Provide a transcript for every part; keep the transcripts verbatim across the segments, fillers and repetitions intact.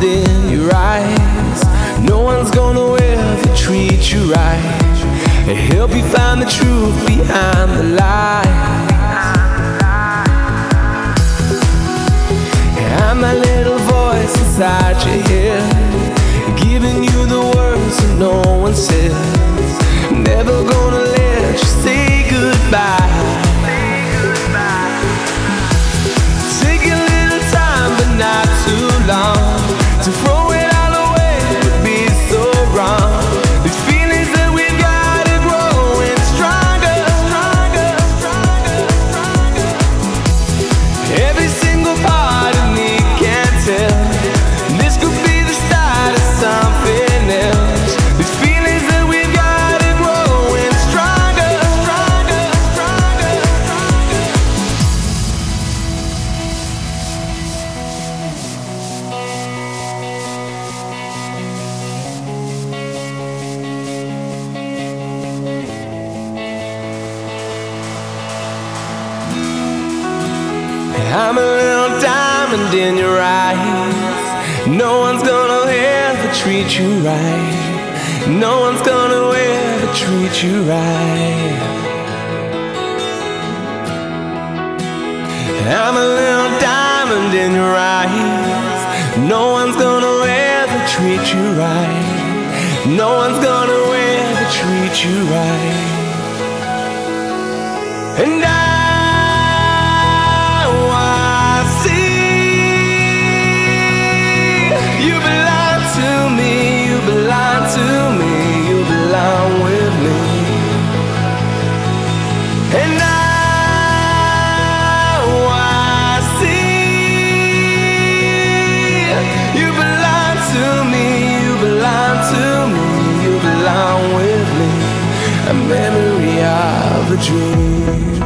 in your eyes. No one's gonna ever treat you right and help you find the truth behind the lie. I'm that little voice inside your head, giving you the words that no one says. Never gonna let you say goodbye. Take a little time, but not too long. To throw it all away would be so wrong. These feelings that we've got are growing stronger, stronger, stronger, stronger. Every single part of me can tell this could be the start of something else. These feelings that we've got are growing stronger, stronger, stronger, stronger. I'm a little diamond in your eyes. No one's gonna ever treat you right. No one's gonna ever treat you right. I'm a little diamond in your eyes. No one's gonna ever treat you right. No one's gonna ever treat you right. And I a memory of a dream.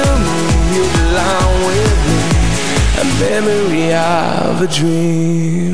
Memory of a dream.